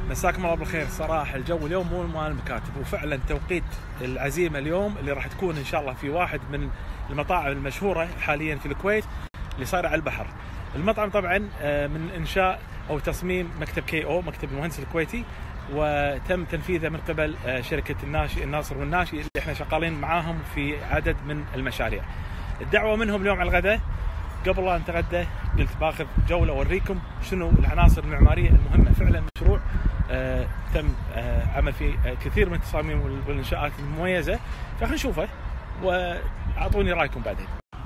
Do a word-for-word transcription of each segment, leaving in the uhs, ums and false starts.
مساكم الله بالخير. صراحة الجو اليوم مو مال المكاتب، وفعلا توقيت العزيمة اليوم اللي راح تكون إن شاء الله في واحد من المطاعم المشهورة حاليا في الكويت اللي صايرة على البحر. المطعم طبعا من إنشاء أو تصميم مكتب كي أو، مكتب المهندس الكويتي، وتم تنفيذه من قبل شركة الناشئ الناصر والناشئ اللي احنا شغالين معاهم في عدد من المشاريع. الدعوة منهم اليوم على الغداء. قبل لا نتغدى قلت باخذ جولة أوريكم شنو العناصر المعمارية المهمة. فعلا مشروع آه تم آه عمل فيه آه كثير من التصاميم والإنشاءات المميزة، فخلينا نشوفه وأعطوني رأيكم بعدين.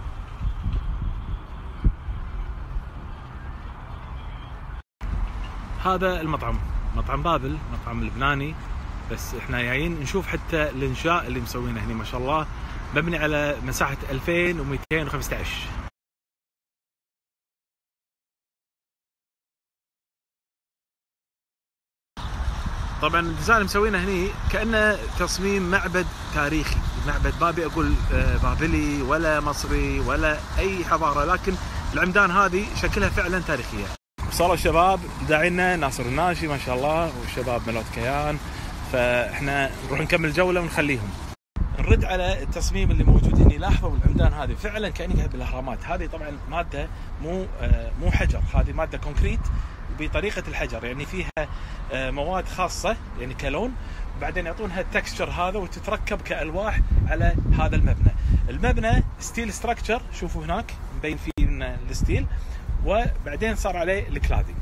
هذا المطعم، مطعم بابل، مطعم لبناني، بس احنا جايين نشوف حتى الإنشاء اللي مسوينه هنا. ما شاء الله مبني على مساحة ألفين ومئتين وخمسة عشر. طبعا الديزاين اللي مسوينه هني كأنه تصميم معبد تاريخي، معبد بابي، اقول بابلي ولا مصري ولا اي حضاره، لكن العمدان هذه شكلها فعلا تاريخيه. وصلوا الشباب داعينا ناصر الناشئ ما شاء الله، والشباب ملوت كيان، فاحنا نروح نكمل جوله ونخليهم. نرد على التصميم اللي موجود هنا. لاحظوا العمدان هذه فعلا كأنها بالاهرامات. هذه طبعا ماده مو مو حجر، هذه ماده كونكريت بطريقة الحجر، يعني فيها مواد خاصة يعني كلون، وبعدين يعطونها التكستشر هذا وتتركب كألواح على هذا المبنى. المبنى ستيل ستراكشر، شوفوا هناك مبين فيه الستيل، وبعدين صار عليه الكلادينج.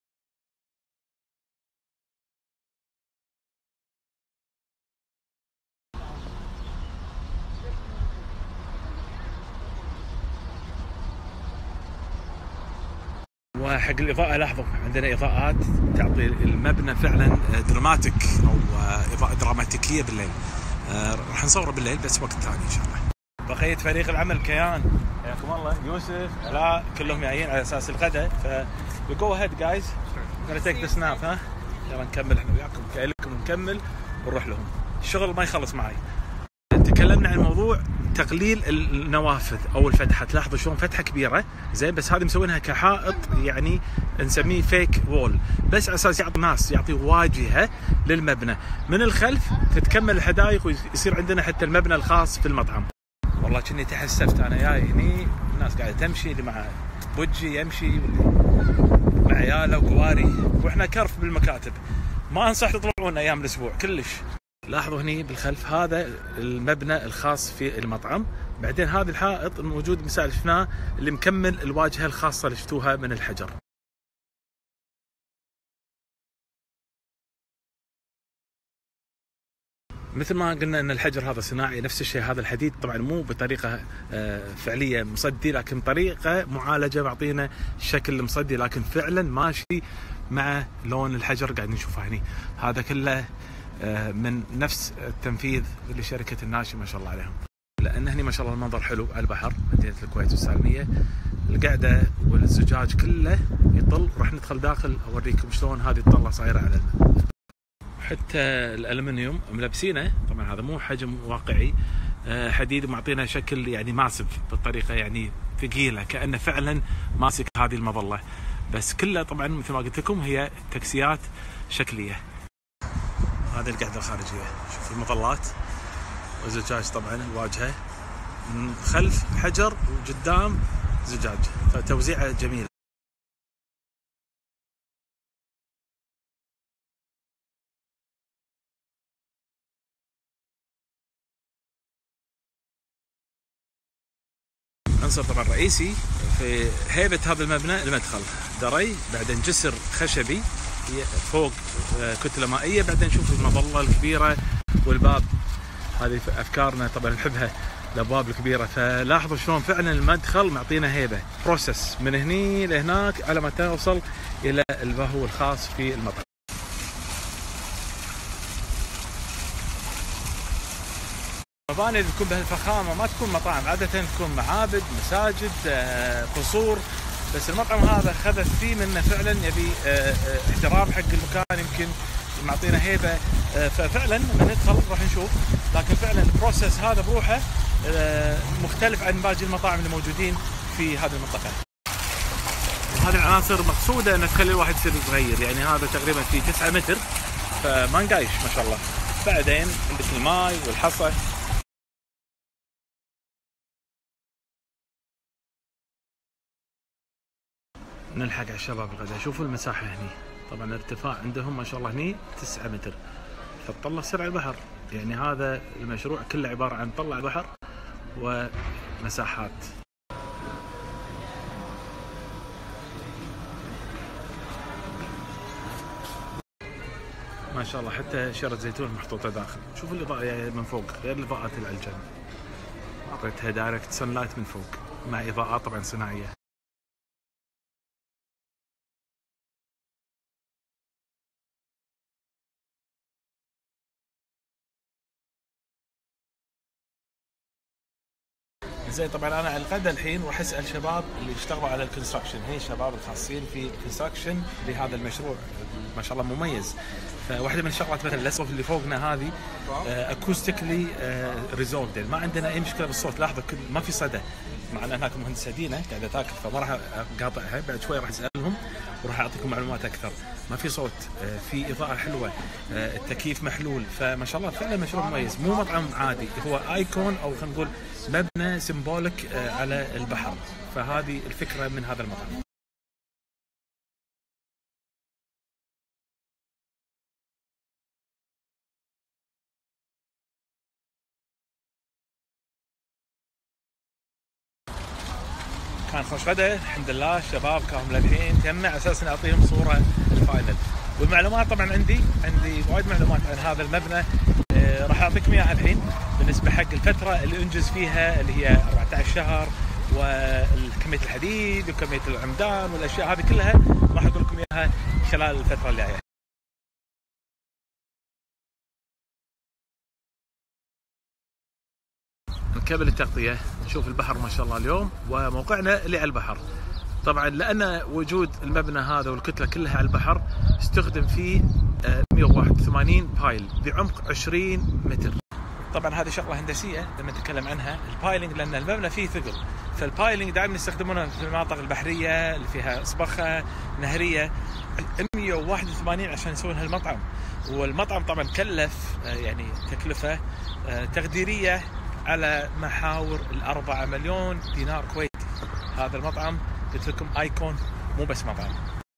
وحق الإضاءة لاحظوا عندنا إضاءات تعطي المبنى فعلا دراماتيك أو إضاءة دراماتيكية بالليل. راح نصوره بالليل بس وقت ثاني إن شاء الله. بقية فريق العمل كيان، حياكم الله، يوسف، علاء، كلهم جايين على أساس الغداء. ف جو هيد جايز، gonna take the snap. ها يلا نكمل احنا وياكم، جاي لكم نكمل ونروح لهم. الشغل ما يخلص معي. تكلمنا عن موضوع تقليل النوافذ او الفتحات. لاحظوا شلون فتحه كبيره زين، بس هذه مسوينها كحائط، يعني نسميه فيك وول، بس على اساس يعطي ناس، يعطي واجهه للمبنى. من الخلف تتكمل الحدائق ويصير عندنا حتى المبنى الخاص في المطعم. والله كني تحسفت انا جاي هني، الناس قاعده تمشي، اللي مع بوجي يمشي، واللي مع عياله وكواري، واحنا كرف بالمكاتب. ما انصح تطلعون ايام الاسبوع كلش. لاحظوا هني بالخلف هذا المبنى الخاص في المطعم، بعدين هذا الحائط الموجود مثال شفناه اللي مكمل الواجهه الخاصه اللي شفتوها من الحجر. مثل ما قلنا ان الحجر هذا صناعي، نفس الشيء هذا الحديد طبعا مو بطريقه فعليه مصدي، لكن طريقه معالجه معطينا شكل مصدي، لكن فعلا ماشي مع لون الحجر قاعد نشوفه هني. هذا كله من نفس التنفيذ لشركة الناشئ ما شاء الله عليهم. لأن هني ما شاء الله المنظر حلو على البحر، مدينة الكويت والسالمية، القعدة والزجاج كله يطل. راح ندخل داخل أوريكم شلون هذه الطلة صايرة على الماء. حتى الألمنيوم ملبسينه، طبعا هذا مو حجم واقعي، حديد ومعطينا شكل يعني ماسف بالطريقة، يعني ثقيلة كأنه فعلا ماسك هذه المظلة، بس كلها طبعا مثل ما قلت لكم هي تكسيات شكلية. هذه القعدة الخارجية، شوف المظلات والزجاج طبعا الواجهة، من خلف حجر وقدام زجاج، فتوزيعه جميل. عنصر طبعا رئيسي في هيبة هذا المبنى المدخل، دري، بعدين جسر خشبي فوق كتلة مائية، بعدين نشوف المظلة الكبيرة والباب. هذه افكارنا طبعا نحبها، الابواب الكبيرة. فلاحظوا شلون فعلا المدخل معطينا هيبة، بروسس من هني لهناك على ما توصل الى البهو الخاص في المطعم. المباني اللي تكون بهالفخامة ما تكون مطاعم، عادة تكون معابد، مساجد، قصور، بس المطعم هذا خذت فيه منه فعلا يبي احترام حق المكان، يمكن معطينا هيبه. ففعلا لما ندخل راح نشوف، لكن فعلا البروسيس هذا بروحه مختلف عن باقي المطاعم اللي موجودين في هذه المنطقه. هذه العناصر مقصوده ان تخلي الواحد يصير صغير، يعني هذا تقريبا في تسعة متر فما نقايش ما شاء الله. بعدين عندك الماي والحصى. نلحق على الشباب الغداء. شوفوا المساحه هني، طبعا الارتفاع عندهم ما شاء الله هني تسعة متر، فتطلع سرع البحر. يعني هذا المشروع كله عباره عن طلع بحر ومساحات. ما شاء الله حتى شجرة زيتون محطوطة داخل. شوفوا الإضاءة من فوق غير الإضاءات اللي على الجنب، أعطيتها دايركت سن لايت من فوق مع إضاءات طبعا صناعية. زين طبعا انا على الغدا الحين راح اسال شباب اللي يشتغلوا على الكونستراكشن، هي الشباب الخاصين في الكونستراكشن لهذا المشروع ما شاء الله مميز. فواحده من الشغلات مثلا الاسقف اللي فوقنا هذه اكوستيكلي ريزولفد، ما عندنا اي مشكله بالصوت. لاحظوا ما في صدى، مع ان هناك مهندسه دينا قاعده تاكل فما راح اقاطعها، بعد شوي راح اسالهم وراح اعطيكم معلومات اكثر. ما في صوت، في اضاءه حلوه، التكييف محلول، فما شاء الله فعلا مشروع مميز. مو مطعم عادي، هو ايكون او خلينا نقول مبنى سيمبوليك على البحر، فهذه الفكره من هذا المطعم. كان خوش غدا الحمد لله. الشباب كانوا للحين تجمع اساس نعطيهم صوره الفاينل، والمعلومات طبعا عندي عندي وايد معلومات عن هذا المبنى. آه راح اعطيكم اياها الحين بالنسبه حق الفتره اللي انجز فيها اللي هي أربعة عشر شهر، وكميه الحديد وكميه العمدان والاشياء هذه كلها راح اقول لكم اياها خلال الفتره اللي جايه. نكمل التغطيه، نشوف البحر ما شاء الله اليوم وموقعنا اللي على البحر. طبعا لان وجود المبنى هذا والكتله كلها على البحر استخدم فيه مئة وواحد وثمانين بايل بعمق عشرين متر. طبعا هذه شغله هندسيه لما نتكلم عنها البايلنج، لان المبنى فيه ثقل، فالبايلنج دائما يستخدمونه في المناطق البحريه اللي فيها صبخه نهريه. مئة وواحد وثمانين عشان يسوون هالمطعم، والمطعم طبعا كلف يعني تكلفه تقديريه على محاور الأربعة مليون دينار كويتي. هذا المطعم قلت لكم ايكون، مو بس مطعم.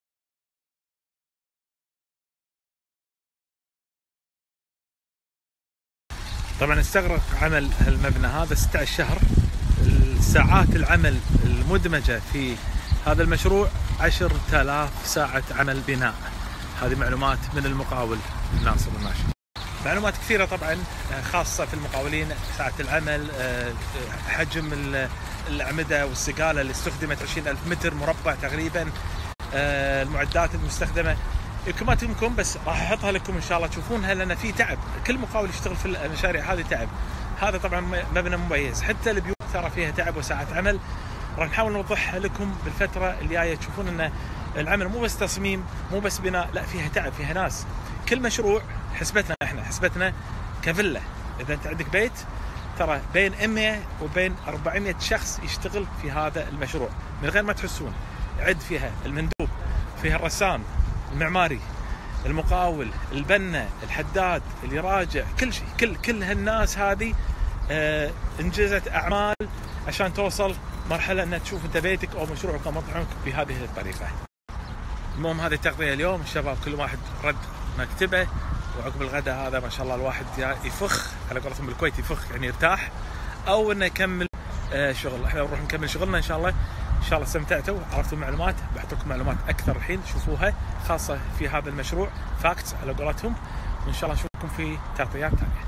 طبعا استغرق عمل المبنى هذا ستة عشر شهر. ساعات العمل المدمجة في هذا المشروع عشرة آلاف ساعة عمل بناء. هذه معلومات من المقاول ناصر الناشر. معلومات كثيرة طبعا خاصة في المقاولين، ساعة العمل، حجم الأعمدة والسقالة اللي استخدمت عشرين ألف متر مربع تقريبا، المعدات المستخدمة. يمكن ما تهمكم بس راح احطها لكم ان شاء الله تشوفونها، لان في تعب. كل مقاول يشتغل في المشاريع هذه تعب. هذا طبعا مبنى مميز، حتى البيوت ترى فيها تعب وساعات عمل. راح نحاول نوضحها لكم بالفترة اللي جاية، تشوفون ان العمل مو بس تصميم، مو بس بناء، لا فيها تعب، فيها ناس. كل مشروع حسبتنا احنا حسبتنا كفيلا. اذا انت عندك بيت ترى بين مئة وبين أربعمئة شخص يشتغل في هذا المشروع من غير ما تحسون. عد فيها المندوب، فيها الرسام، المعماري، المقاول، البنا، الحداد، اللي يراجع، كل شيء. كل كل هالناس هذه آه انجزت اعمال عشان توصل مرحله ان تشوف انت بيتك او مشروعك او مطعمك بهذه الطريقه. المهم هذه التغطيه اليوم. الشباب كل واحد رد مكتبه، وعقب الغداء هذا ما شاء الله الواحد يفخ على قولتهم بالكويت، يفخ يعني يرتاح، او انه يكمل آه شغل. احنا نروح نكمل شغلنا ان شاء الله. ان شاء الله استمتعتوا، عرفتوا معلومات. بعطيكم معلومات اكثر الحين شوفوها خاصه في هذا المشروع، فاكتس على قولتهم، وان شاء الله نشوفكم في تغطيات ثانيه.